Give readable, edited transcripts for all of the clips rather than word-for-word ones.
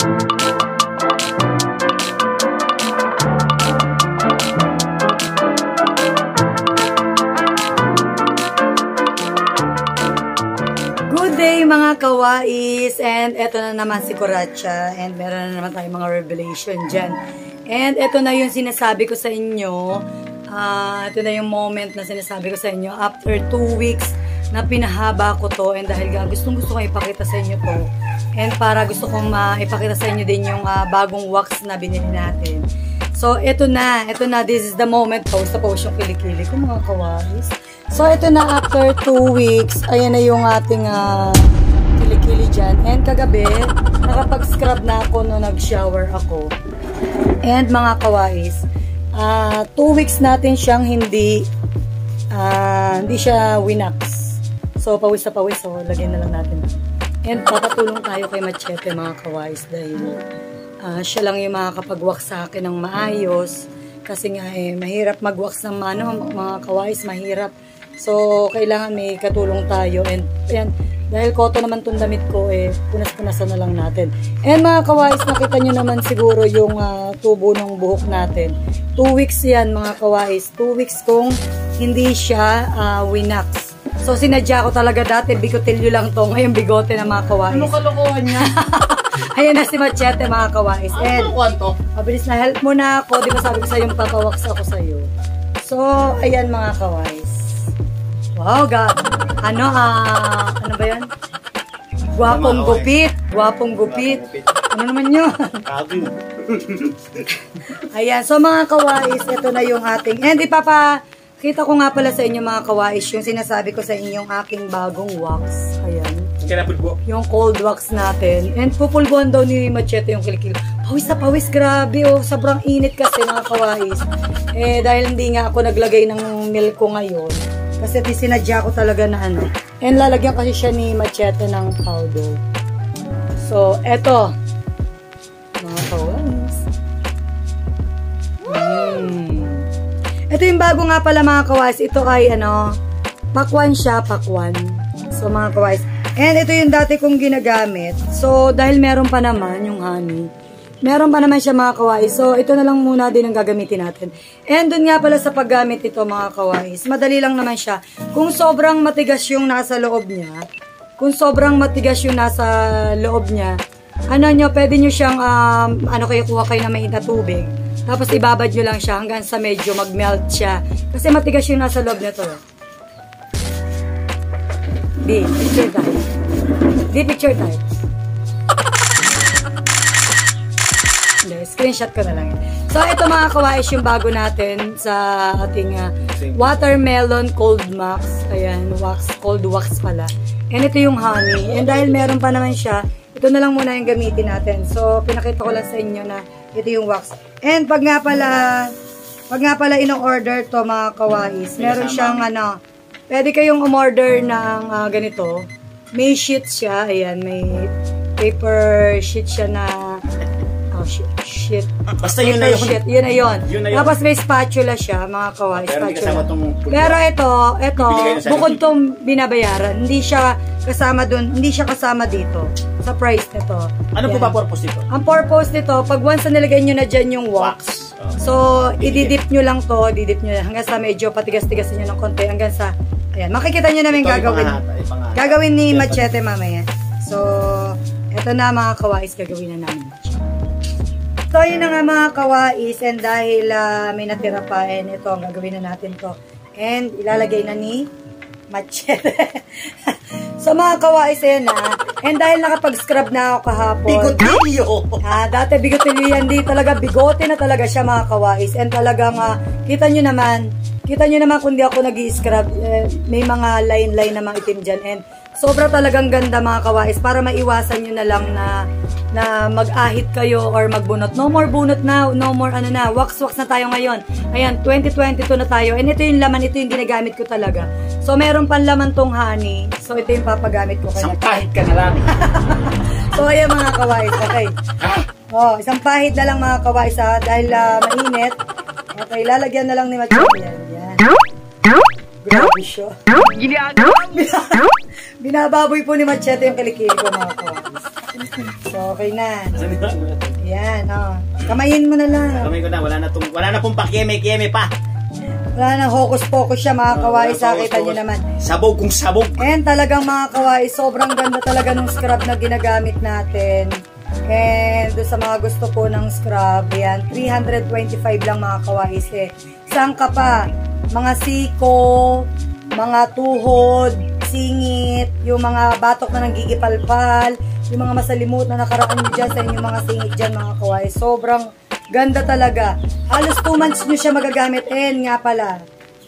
Mga kawais, and eto na naman si Kuratcha, and meron na naman tayong mga revelation dyan. And eto na yung sinasabi ko sa inyo, ito na yung moment na sinasabi ko sa inyo, after 2 weeks na pinahaba ko to, and dahil gusto ko ipakita sa inyo to, and para gusto kong ipakita sa inyo din yung bagong wax na binili natin. So eto na, this is the moment, pause yung kilikili ko mga kawais. So, ito na after 2 weeks, ayan na yung ating kilikili dyan. And kagabi, nakapag-scrub na ako no nag-shower ako. And mga kawais, 2 weeks natin siyang hindi siya winax. So, pawis na pawis. So, lagyan na lang natin. And papatulong tayo kay Machete mga kawais dahil siya lang yung makakapag-wax sa akin ng maayos. Kasi nga mahirap mag-wax ng mga kawais, mahirap. So, kailangan may katulong tayo. And, ayan, dahil koto naman itong damit ko, punas-punasan na lang natin. And mga kawais, nakita nyo naman siguro yung tubo ng buhok natin. 2 weeks yan, mga kawais. 2 weeks kung hindi siya winax. So, sinadya ko talaga dati, bigotilyo lang to. Ngayon, bigote na mga kawais. Ano kalokohan niya? Ayan na si Machete, mga kawais. And, mabilis na, help mo na ako. Di ba sabi ko sa'yo, papawaks ako sa'yo. So, ayan mga kawais. Wow, God. Ano ba yan? Guwapong gupit. Guwapong gupit. Ano naman yun? Ayan. So, mga kawais, ito na yung ating, and ipapakita ko nga pala sa inyo, mga kawais, yung sinasabi ko sa inyong aking bagong wax. Ayan. Yung cold wax natin. And pupulbuhan daw ni Machete yung kilikili. Pawis na pawis. Grabe, oh. Sobrang init kasi, mga kawais. Dahil hindi nga ako naglagay ng milk ko ngayon. Kasi sinadya ko talaga na ano. And lalagyan kasi siya ni Machete ng powder. So, eto. Mga kawais. Ito yung bago nga pala mga kawais. Ito ay pakwan siya, pakwan. So, mga kawais. And ito yung dati kong ginagamit. So, dahil meron pa naman yung honey. Meron pa naman siya mga kawais. So, ito na lang muna din ang gagamitin natin. And dun nga pala sa paggamit ito mga kawais, madali lang naman siya. Kung sobrang matigas yung nasa loob niya, pwede nyo siyang, kuha kayo na mainit na tubig. Tapos ibabad nyo lang siya hanggang sa medyo mag-melt siya. Kasi matigas yung nasa loob nito. Picture type. Screenshot ko na lang yun. So, ito mga kawais yung bago natin sa ating watermelon cold wax. Ayan, cold wax pala. And ito yung honey. And dahil meron pa naman siya, ito na lang muna yung gamitin natin. So, pinakita ko lang sa inyo na ito yung wax. And pag nga pala in-order to mga kawais, meron siyang pwede kayong umorder ng ganito. May sheet siya. Ayan, may paper sheet siya na shit. Basta yun na yun. Yun na yun. Tapos may spatula siya, mga kawais. Pero ito, bukod itong binabayaran, hindi siya kasama dito sa price nito. Ano po ba purpose nito? Ang purpose nito, pag once na nilagay nyo na dyan yung wax, so, ididip nyo lang to, hanggang sa medyo patigas-tigasin nyo ng konti, hanggang sa, ayan, makikita nyo namin gagawin ni Machete mamaya. So, ito na mga kawais, gagawin na namin. So, yun na nga mga kawais, and dahil may natira pa, and ito, ang gagawin na natin to. And, ilalagay na ni Machete. So, mga kawais, ayan na. And dahil nakapag-scrub na ako kahapon. Bigotilyo! Dati bigotilyo yan, di talaga, bigote na talaga siya mga kawais. And talagang, kita nyo naman kung di ako nag-i-scrub, may mga line-line na mga itim dyan. And, sobra talagang ganda mga kawais para maiwasan nyo na lang na mag-ahit kayo or magbunot. No more bunot na, no more wax-wax na tayo ngayon. Ayan, 2022 na tayo. And ito yung laman, ito yung ginagamit ko talaga. So, meron pang laman tong honey. So, ito yung papagamit ko. Isang pahit ka na lang. So, ayan mga kawais. Okay. Isang pahit na lang mga kawais dahil mainit. Okay, lalagyan na lang ni Machete. Yan. Grabe siya. Binababoy po ni Machete yung kilikili ko mga kawais. So, okay na. Yan, oh. Kamayin mo na lang. Kamay ko na, wala na pong pakieme-kieme pa. Wala nang hocus-pocus siya mga kawais. Kita nyo naman. Sabog kung sabog. And talagang mga kawais, sobrang ganda talaga ng scrub na ginagamit natin. And doon sa mga gusto po ng scrub, yan, 325 lang mga kawais eh. Saan ka pa? Mga siko, mga tuhod, singit, yung mga batok na nanggigipalpal, yung mga masalimuot na nakaraan nyo dyan sa inyong mga singit dyan mga kawais. Sobrang ganda talaga. Halos 2 months nyo siya magagamit. And nga pala,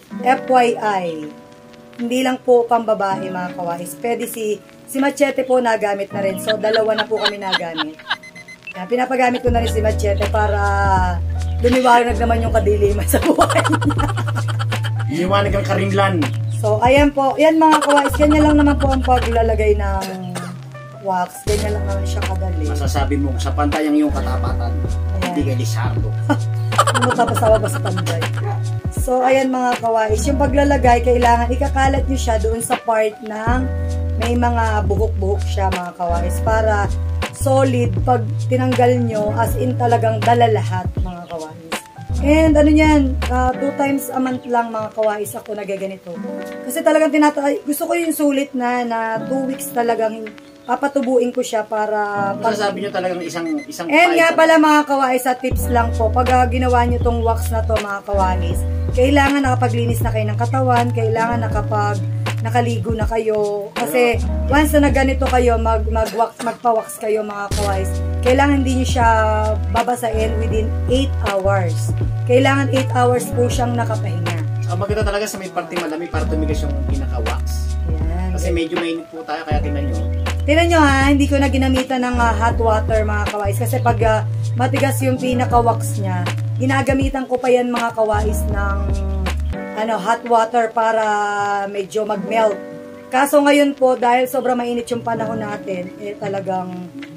FYI, hindi lang po pang babae mga kawais. Pwede si Machete po nagamit na rin. So, 2 na po kami nagamit. Kaya, pinapagamit ko na rin si Machete para lumiwanag naman yung kadiliman sa buhay niya. Liwanag ang karimlan. So, ayan po. Yan mga kawais. Ganyan lang naman po ang paglalagay ng wax. Ganyan lang naman siya kadali. Masasabi mo, sa pantay ang iyong katapatan. Hindi kay Lizardo. Ano tapos ba sa panday? So, ayan mga kawais. Yung paglalagay, kailangan ikakalat nyo siya doon sa part ng may mga buhok-buhok siya mga kawais. Para solid pag tinanggal nyo, as in talagang dala lahat mga kawais. And ano yan, 2 times a month lang mga kawais ako nagaganito. Kasi talagang gusto ko yung sulit na 2 weeks talagang papatubuin ko siya para... Masasabi nyo talagang isang And nga pala mga kawais, sa tips lang po, pag ginawa nyo tong wax na to mga kawais, kailangan nakapaglinis na kayo ng katawan, kailangan nakaligo na kayo. Kasi once na ganito kayo, magpa-wax kayo mga kawais, kailangan hindi nyo siya babasain within 8 hours. Kailangan 8 hours po siyang nakapahinga. Ang maganda talaga sa may parting malamig para tumigas yung pinaka-wax. Yan. Kasi medyo mainit po tayo, kaya tingnan nyo. Tingnan nyo ha, hindi ko na ginamitan ng hot water mga kawais. Kasi pag matigas yung pinaka-wax niya, ginagamitan ko pa yan mga kawais ng hot water para medyo mag-melt. Kaso ngayon po, dahil sobrang mainit yung panahon natin, talagang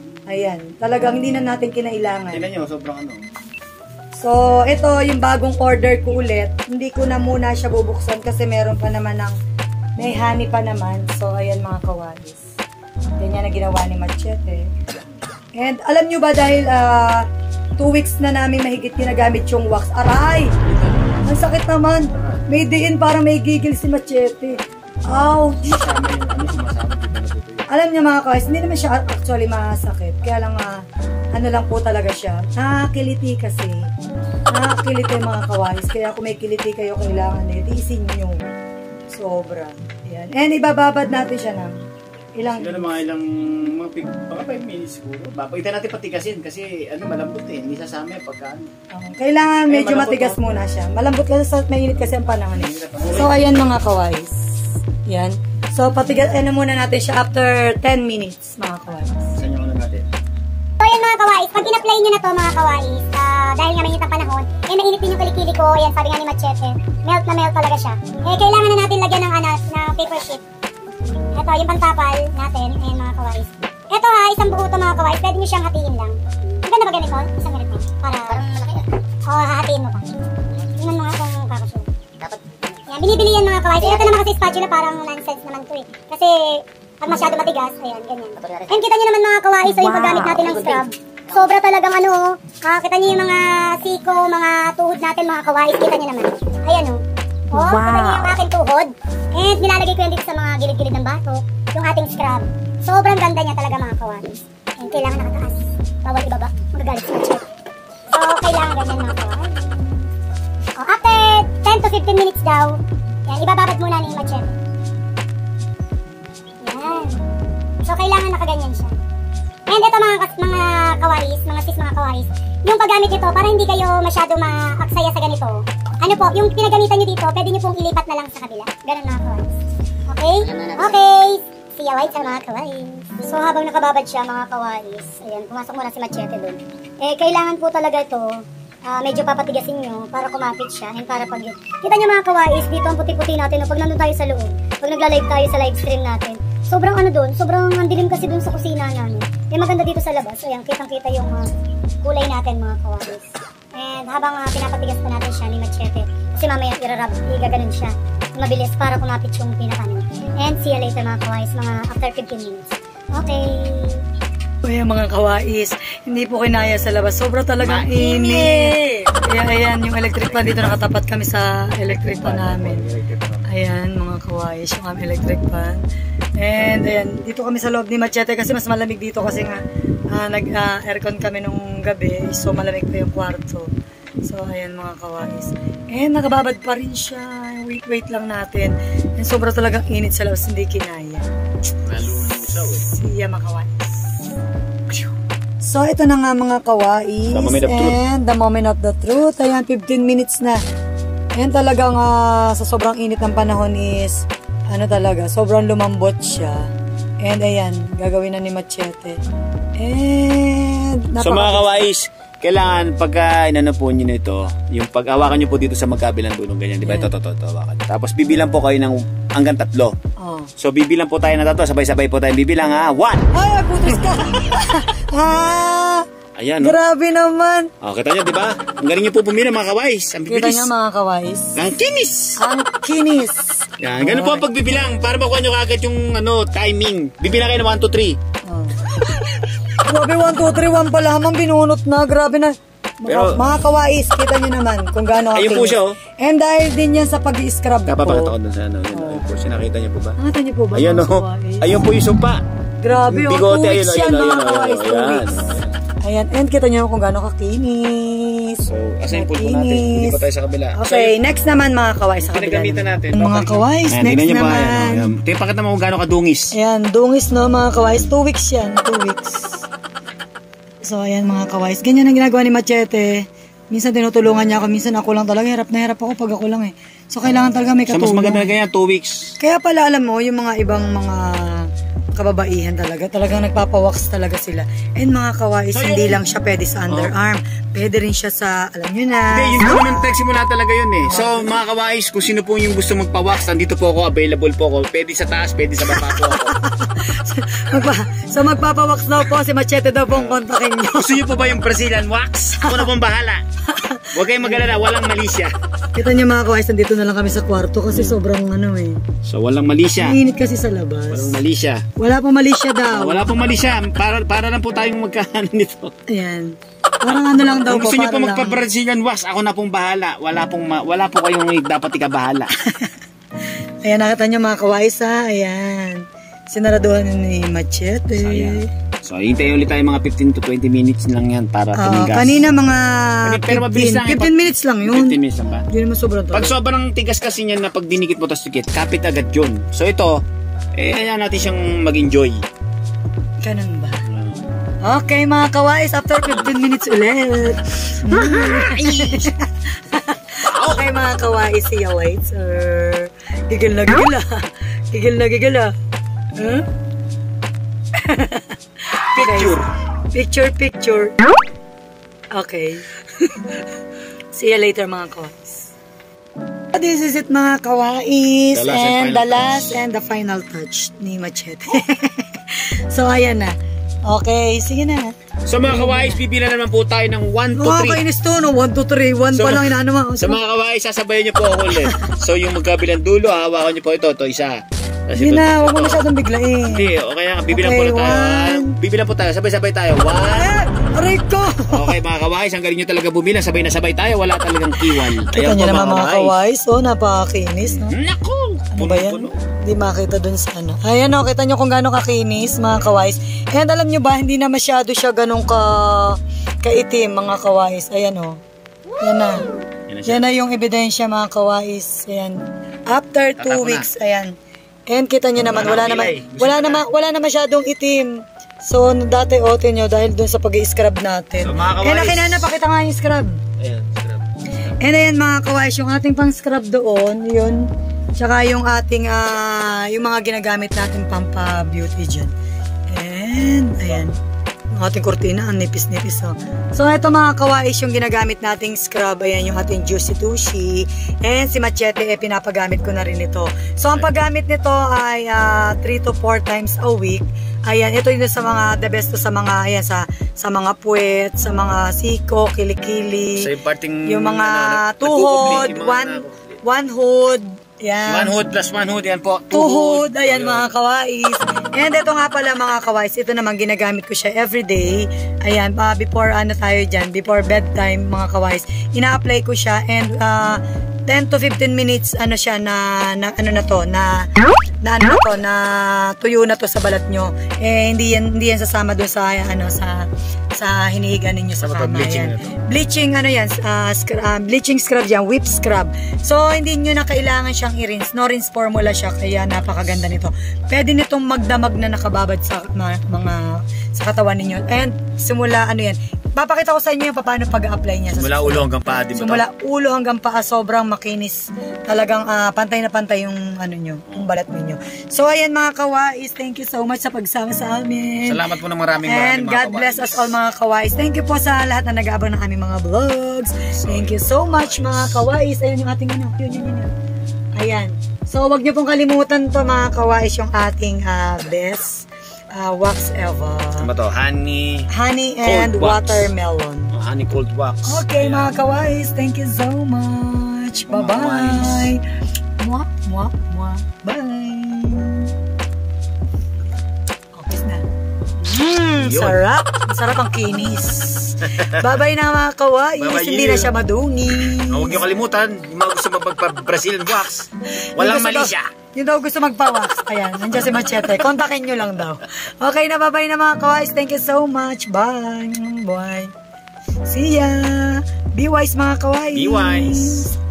hindi na natin kinailangan. Tingnan nyo, sobrang So, ito yung bagong order ko ulit. Hindi ko na muna siya bubuksan kasi meron pa naman may honey pa naman. So, ayan mga kawais. Ganyan na ginawa ni Machete. And alam nyo ba dahil 2 weeks na namin mahigit ginagamit yung wax. Aray! Ang sakit naman. May diin parang may gigil si Machete. Ouch! Alam niyo mga kawais, hindi naman siya actually masakit. Kaya lang ano lang po talaga siya. Nakakiliti kasi. Nakakiliti mga kawais. Kaya kung may kiliti kayo, kailangan tiisin nyo. Sobra. Ayan. And ibababad natin siya ng siguro mga 5 minutes siguro. Papagalitan natin patigasin kasi malambot hindi sasama yung pagkaan. Kailangan medyo matigas muna siya. Malambot kasi sa mainit kasi ang panahon eh. So ayan mga kawais. Yan. So patigas muna natin siya after 10 minutes mga kawais. Saan yung natin? So yan mga kawais, pag in-apply nyo na to mga kawais, dahil nga mainit ang panahon, mainit din yung kilikili ko, yan sabi nga ni Machete, melt na melt talaga siya. Kailangan na natin lagyan ng na paper sheet. Ito, yung pantapal natin, ayan mga kawais. Ito isang buo to mga kawais, pwede nyo siyang hatiin lang. Maganda ba ganito? Isang ganito. Parang malaki yan. Oo, hatiin mo pa. Tingnan mo nga kung kakasyon. Dapat. Yan, binibili yan mga kawais. Ito naman kasi spatula, parang nonsense naman to eh. Kasi, pag masyado matigas, ayan, ganyan. And kita nyo naman mga kawais, so yung paggamit natin ng scrub. Sobra talagang kita nyo yung mga siko, mga tuhod natin mga kawais, kita nyo naman. Ayan kita nyo yung aking tuhod. And nilalagay ko yan dito sa mga gilid-gilid ng batok, yung ating scrub. Sobrang ganda niya talaga mga kawais. And kailangan nakataas. Bawal ibaba, magagalit si Machete. So, kailangan ganyan mga kawais. After 10 to 15 minutes daw, yan, ibababad muna ni Machete. Yan. So, kailangan nakaganyan siya. And ito mga kawais, mga sis mga kawais, yung paggamit nito, para hindi kayo masyado maaksaya sa ganito, yung pinagamitan nyo dito, pwede nyo pong ilipat na lang sa kabila. Ganun mga kawais. Okay? Okay. See you later mga kawais. So habang nakababad siya mga kawais, ayan, pumasok muna si Machete dun. Kailangan po talaga ito, medyo papatigasin nyo para kumapit siya. And para pag, kita nyo mga kawais, dito ang puti-puti natin, pag nandun tayo sa loob, pag nagla-live tayo sa live stream natin, sobrang sobrang andilim kasi dun sa kusina namin. Maganda dito sa labas, ayan, kitang-kita yung kulay natin mga kawais. And habang pinapatigas pa natin siya ni Machete, kasi mamaya igaganon siya mabilis para kumapit yung pinakanin. And see you later mga kawais, mga after 15 minutes. Okay. Ayan mga kawais, hindi po kinaya sa labas. Sobra talagang init. Kaya ayan, yung electric fan dito, nakatapat kami sa electric fan namin. Ayan mga kawais, yung aming electric fan. And ayan, dito kami sa loob ni Machete kasi mas malamig dito kasi nga nag-aircon kami nung gabi. So malamig pa yung kwarto. So ayan mga kawais. And nakababad pa rin siya. Wait lang natin. And sobra talagang init sa labas, hindi kinaya. Nalulusaw eh. Siya mga kawais. So, ito na nga mga kawais. And the moment of the truth. Ayan, 15 minutes na. And talagang sa sobrang init ng panahon is, sobrang lumambot siya. And ayan, gagawin na ni Machete. And, so mga kawais, kailangan pagka inano po nyo nito, yung pag-hawakan nyo po dito sa magkabilang dulong, ganyan, di ba? Ito, hawakan. Tapos bibilang po kayo ng hanggang 3. Oh. So bibilang po tayo ng 3, sabay-sabay po tayo bibilang ha. 1! Ay, putos ka! Ayan, no? Grabe naman! Oh, kita nyo, di ba? Ang galing nyo po pumila mga kawais. Ang bibilis. Kita nyo mga kawais. Ang kinis! Ang kinis! Yan, ganun po ang pagbibilang para makuha nyo kagad yung timing. Bibilang kayo ng 1, 2, 3. Oh. Grabe, 1, 2, 3, 1 pa lamang, binunot na. Grabe na. Pero, mga kawais, kita nyo naman kung gaano ayun po siya, oh. And dahil din yan sa pag-i-scrub ko. Kapapakita ko dun sa ano. Ayun po siya, nakita nyo po ba? Nakita nyo po ba? Ayun, oh. Ayun po yung sumpa. Grabe, yung 2 weeks yan mga kawais, 2 weeks. Ayan, and kita nyo kung gaano kakinis. So, asayin po natin. Hindi pa tayo sa kabila. Okay, next naman mga kawais sa kabila. Pinagamitan natin. Mga kawais, next naman. Tingnan pakita mo kung gaano kadungis. Ayan, dungis no mga kawais. 2 weeks yan, 2 weeks. So, ayan mga kawais. Ganyan ang ginagawa ni Machete. Minsan tinutulungan niya ako, minsan ako lang talaga. Hirap na hirap ako pag ako lang eh. So, kailangan talaga may katulong. So, mas maganda na ganyan, 2 weeks. Kaya pala alam mo, yung mga ibang mga kababaihan talagang nagpapawax talaga sila. And mga kawais, so, hindi lang siya pwede sa underarm. Pwede rin siya sa, alam nyo na. Hindi, yun naman ang simula talaga yun eh. So mga kawais, kung sino po yung gusto magpawax, nandito po ako, available po ako. Pwede sa taas, pwede sa baba po ako. So magpapawax daw po, si Machete daw pong kontakin nyo. Gusto nyo po ba yung Brazilian wax? Ako na pong bahala. Huwag kayong mag-alala, walang mali siya. Kita nyo mga kawais, nandito na lang kami sa kwarto kasi sobrang eh. So walang mali siya. Init kasi sa labas. Walang mali siya. Wala pong mali siya daw. Wala pong mali siya. Para lang po tayong magkakaano nito. Ayan. Parang ano lang daw po. Kung gusto nyo po lang magpa-Brazilian wax, ako na pong bahala. Wala po kayong dapat ikabahala. Ayan, nakita nyo mga kawais ha. Ayan. Sinaraduhan ni Machete. So, hintayin ulit tayo mga 15 to 20 minutes lang yan para tumigas. Kanina mga 15 15 minutes lang yun. 15 minutes lang ba? Hindi naman sobrang talaga. Pag sobrang tigas kasi niyan na pag dinikit mo tapos tikit, kapit agad yun. So, ito, hayaan natin siyang mag-enjoy. Ganun ba? Okay mga kawais, after 15 minutes ulit. Okay mga kawais, see you later. Gigil na gigil ah. Gigil na gigil ah. Huh? Picture. Okay. See you later mga kawais. This is it mga kawais. And the last and the final touch ni Machete. So ayan na. Okay, sige na. So mga kawais, pipila naman po tayo ng 1 to 3. Kainis to, no? 1 to 3. 1 pa lang inaano mo. Sa mga kawais, sasabayan niyo po ako ulit. So yung magkabilang dulo, hawakan niyo po ito isa. Hindi na, huwag mo masyadong biglain. Hindi, okay na. Bibilang po na tayo. Bibilang po tayo, sabay-sabay tayo. 1. Aray ko! Okay mga kawais, ang galing nyo talaga bumilang. Sabay na sabay tayo, wala talagang kiwan. Kita nyo naman mga kawais. Oh, napakakinis, no? Naku! Ano ba yan? Hindi makita dun sa ano. Ayan o, kita nyo kung gano'ng kakinis, mga kawais. And alam nyo ba, hindi na masyado siya ganun kaitim, mga kawais. Ayan o. Yan na. Yan na yung ebidensya, mga kawais. Ayan. After 2 weeks, ayan. And kita nyo naman, wala na masyadong itim. So, dati ote nyo dahil dun sa pag-i-scrub natin. So, nakinana, pakita nga yung scrub. Ayan, scrub. And ayan mga kawais, yung ating pang scrub doon, yun. Tsaka yung ating, yung mga ginagamit natin pampa-beauty dyan. And, ayan. Yung ating kurtina, ang nipis-nipis. So, ito mga kawais, yung ginagamit nating scrub. Ayan, yung ating Juicy Tushy. And si Machete, pinapagamit ko na rin ito. So, ang paggamit nito ay 3 to 4 times a week. Ayan, ito yung sa mga, the best to sa mga, ayan, sa mga puwet, sa mga siko, kilikili. So, yung parting, yung mga tuhod, one hood, Yan. Manhood plus manhood, yan po. Tuhod, ayan mga kawais. And ito nga pala mga kawais, ito naman ginagamit ko siya everyday. Ayan, before ano tayo dyan, before bedtime mga kawais, ina-apply ko siya and 10 to 15 minutes ano siya na tuyo na to sa balat nyo. Eh hindi yan sasama doon sa sa hinihiga ninyo sa kama. Bleaching, bleaching ano yan, bleaching scrub yan, whip scrub. So hindi nyo na kailangan siyang i-rinse, no rinse formula siya, kaya napakaganda nito. Pwede nitong magdamag na nakababad sa mga sa katawan ninyo. And simula ano yan, papakita ko sa inyo yung paano pag-apply niya. Simula ulo hanggang paa, di ba? Simula ulo hanggang paa, sobrang makinis. Talagang pantay na pantay yung ano nyo, yung balat ninyo. So ayan mga kawais, thank you so much sa pagsama sa amin. Salamat po ng maraming And mga God kawais. bless us all mga kawais. Thank you po sa lahat na nag-aabang ng aming mga vlogs. Thank you so much mga kawais. Ayan yung ating ano, yun. Ayan. So wag niyo pong kalimutan to mga kawais, yung ating best wax ever. Ano ba to? Honey And wax. watermelon. Honey cold wax. Okay mga kawais, thank you so much. Bye-bye. Mwah, mwah, mwah. Bye. Okay na. Sarap. Sarap ang kinis. Bye-bye na mga kawais. Bye-bye, Hindi na siya madungi. Huwag niyo kalimutan, yung mga gusto magpa-Brazilian wax. Walang mali siya. Yung daw gusto magpa-wax. Ayan, nandiyan si Machete. Kontakin nyo lang daw. Okay na, bye-bye na mga kawais. Thank you so much. Bye. Bye. See ya. Be wise mga kawais. Be wise.